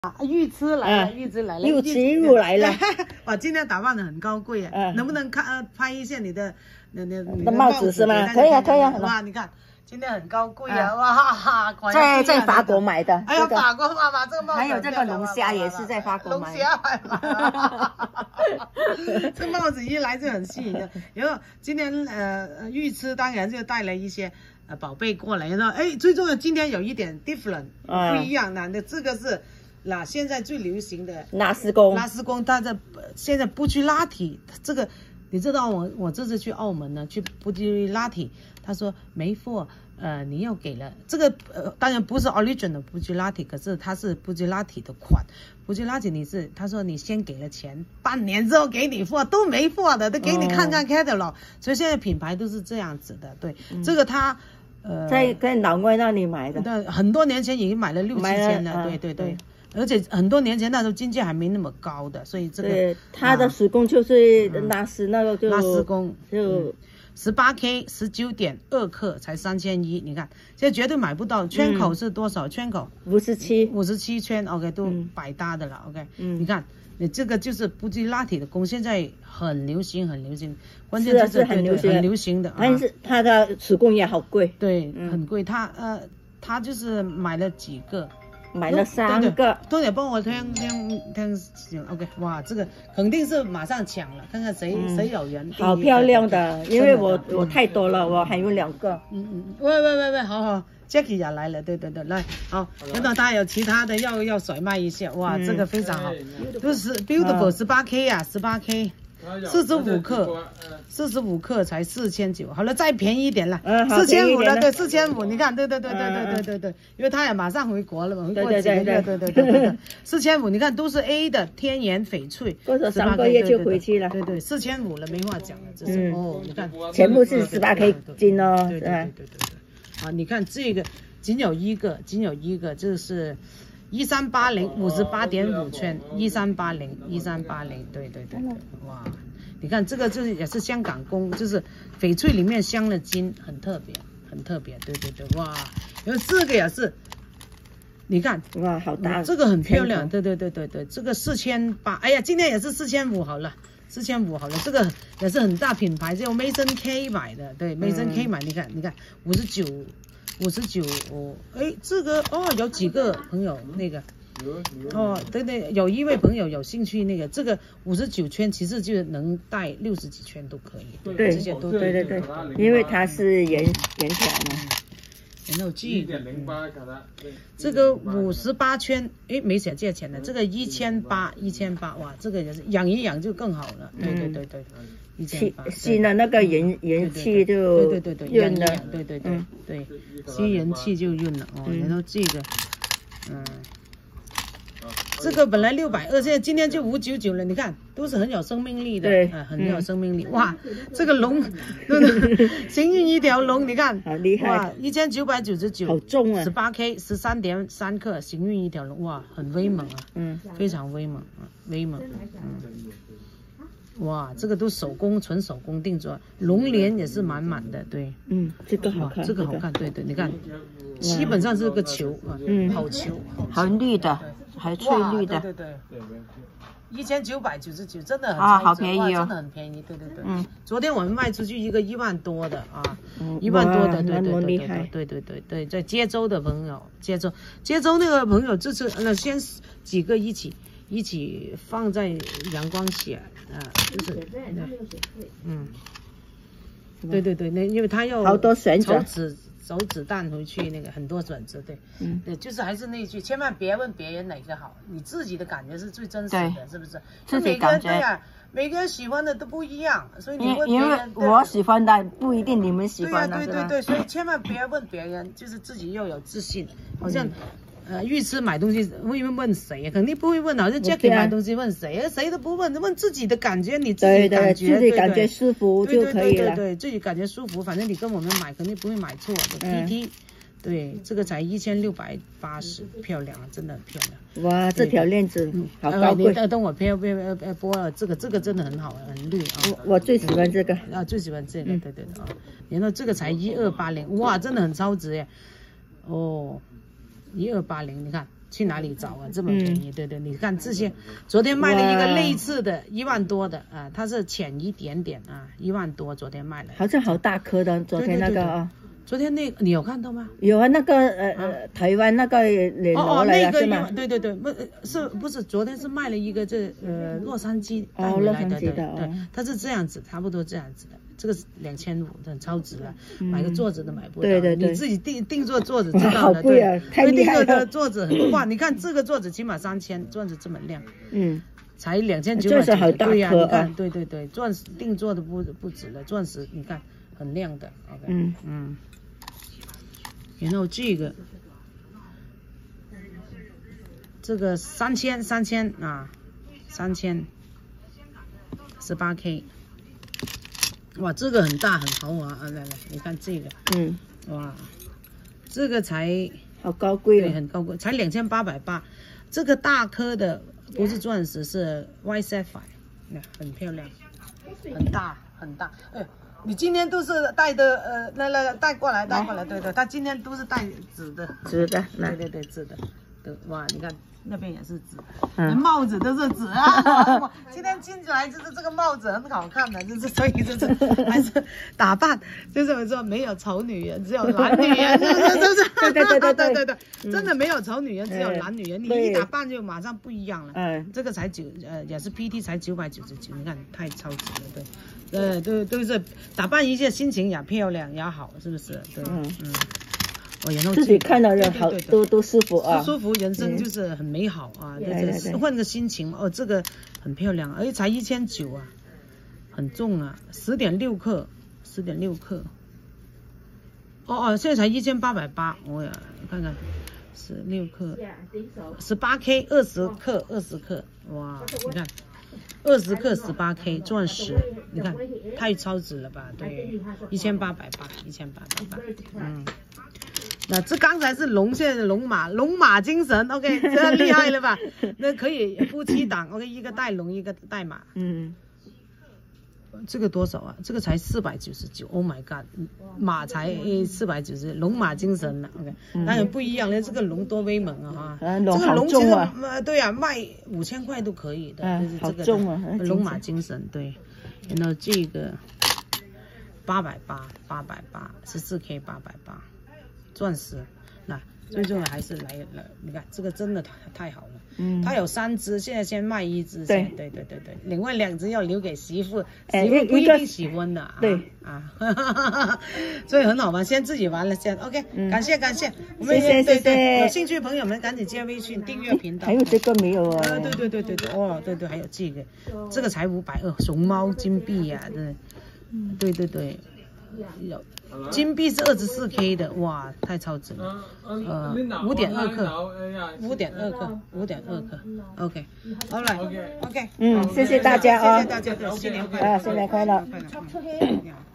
玉痴来了，玉痴来了， 玉痴又来了。 哇，今天打扮的很高贵啊！能不能拍一下你的帽子是吗？可以啊，可以啊。 哇，你看今天很高贵啊！哇哈哈， 在法国买的。 哎呀，法国妈妈这个帽子。 还有这个龙虾也是在法国买。 龙虾买了。这帽子一来就很吸引人。然后今天玉痴当然就带了一些。宝贝过来，然后最重要今天有一点 different 不一样的，这个是现在最流行的拉丝工， 它的现在布吉拉提，这个你知道我这次去澳门呢，去布吉拉提，他说没货，你要给了这个当然不是 original 布吉拉提，可是它是布吉拉提的款，布吉拉提他说你先给了钱，半年之后给你货都没货的，都给你看看 catalog，所以现在品牌都是这样子的，对，这个它。 在老外那里买的， 很多年前已经买了6、7千了，对，而且很多年前那时候经济还没那么高的，所以这个它的手工就是拉丝那个拉丝工就 18K 19.2克才3100，你看现在绝对买不到，圈口是多少？圈口57圈 ，OK 都百搭的了 ，OK，你看。你这个就是布吉拉提的工，现在很流行，关键就是很流行的。 但是它的手工也好贵， 对，很贵。他就是买了几个， 买了3个。 都得帮我听 ，OK， 哇，这个肯定是马上抢了，看看谁有人。 好漂亮的，因为我太多了，我还有2个。 喂，好。Jackie 也来了，对，来，好，等等，他有其他的要甩卖一下，哇，这个非常好，都是 beautiful 18K 啊，18K， 45克才4900，好了，再便宜一点了，4500了，对，4500，你看，对，因为他也马上回国了嘛，回国几个月，对，4500，你看都是 A 的天然翡翠， 过了3个月就回去了， 对，4500了，没话讲了，这是你看， 全部是18K 金哦， 对。啊，你看这个仅有一个，这是1380 58.5圈，1380，对，哇，你看这个就是也是香港工，就是翡翠里面镶了金，很特别，对，哇，然后这个也是，你看， 哇，好大， 这个很漂亮，对，这个4800，哎呀，今天也是4500好了。4500好了，这个也是很大品牌，叫 Maison K 买的，对 ，Maison K 买，你看59哦，这个有几个朋友那个，对，有一位朋友有兴趣那个，这个59圈其实就能戴60几圈都可以， 对， 这些都对，因为它是圆条嘛。 然后这个58圈，没写价钱的，这个1800，哇，这个也是养一养就更好了，对，1800， 吸了那个元气就对， 润了， 对，吸人气就润了哦，然后这个，这个本来620，现在今天就599了，你看都是很有生命力的， 对， 很有生命力。哇，这个龙，行运一条龙，你看， 好厉害， 哇，1999， 好重啊 ，18K 13.3克，行运一条龙，哇，很威猛啊，非常威猛，哇，这个都纯手工定做，龙帘也是满满的，对， 这个好看， 这个好看，对，你看，基本上是个球啊，好球， 好绿的。还翠绿的， 对，1999，真的很好便宜哦， 真的很便宜，对，昨天我们卖出去一个1万多的啊，1万多的，对，在接州的朋友，接州那个朋友，这次先几个一起放在阳光下啊，就是，对，那因为他要好多选择。 手指弹回去那个很多选择，对，就是还是那句，千万别问别人哪个好，你自己的感觉是最真实的，是不是？ 自己感觉， 每个人喜欢的都不一样，所以你问别人，因为我喜欢的不一定你们喜欢的， 对，所以千万别问别人，就是自己要有自信，好像。玉痴买东西会问谁？肯定不会问，好像 Jackie 买东西问谁？谁都不问，问自己的感觉，你自己感觉， 自己感觉舒服就可以了。 对，自己感觉舒服，反正你跟我们买肯定不会买错的。PT，对，这个才1680，漂亮，真的很漂亮。 哇，这条链子好高贵。 等我播了，这个真的很好，很绿啊。 我最喜欢这个啊，最喜欢这个，对啊。然后这个才1280，哇，真的很超值耶。哦。1280，你看去哪里找啊？这么便宜，对对，你看这些，昨天卖了一个类似的1万多的啊，它是浅一点点啊，1万多，昨天卖了。 好像好大颗的，昨天那个啊。 昨天那个你有看到吗？ 有啊，那个台湾那个也拿来了是吗？ 对对对，不是昨天是卖了一个洛杉矶带回来的，对对，它是这样子，差不多这样子的。这个是2500，很超值了，买个桌子都买不到。对对对，你自己定做桌子知道的，对，太厉害了。定做桌子很哇，你看这个桌子起码3000，钻石这么亮，才2900。 钻石好大颗啊！ 对呀，你看，对对对，钻石定做的不止了，钻石你看很亮的。OK， 然后这个3000啊，3000 18K。哇，这个很大很豪华啊！来，你看这个，哇，这个才好高贵， 对，很高贵，才2880。这个大颗的不是钻石，是 White Sapphire， 很漂亮，很大很大。你今天都是带的带过来，对对，他今天都是带纸的， 对对，纸的，对，哇，你看。那边也是纸，帽子都是纸啊！今天进来就是这个帽子很好看的，就是所以就是还是打扮，就是说没有丑女人，只有懒女人，是不是？对，真的没有丑女人，只有懒女人。你一打扮就马上不一样了。这个才也是 PT 才999，你看太超值了，对，都是打扮一下，心情也漂亮也好，是不是？对，然后自己看到人好都舒服啊， 舒服，人生就是很美好啊，换个心情这个很漂亮，而且才1900啊，很重啊，10.6克，现在才1880，我呀看看，16克，18K 20克，哇，你看。20克 18K 钻石，你看太超值了吧？对，1880，那这刚才是龙，现在是龙马精神 ，OK， 这厉害了吧？那可以夫妻档 ，OK， 一个带龙，一个带马，这个多少啊？这个才499 ，Oh my God， 马才490，龙马精神了 ，OK， 当然不一样了，这个龙多威猛啊！ 龙好重啊！ 对啊，卖5000块都可以的，就是这个重啊， 龙马精神对。然后这个880 14K 880，钻石。那最重要还是来，你看这个真的太好了。它有3只，现在先卖1只。对，另外2只要留给媳妇，媳妇不一定喜欢的。对啊，所以很好玩，先自己玩了先。OK， 感谢，我们对，有兴趣的朋友们赶紧加微信订阅频道。 还有这个没有啊？ 对，对，还有这个才520，熊猫金币呀，对。金币是24K 的，哇，太超值了。5.2克 ，OK， 好了 ，OK， 谢谢大家啊， 谢谢大家，新年快乐， 新年快乐。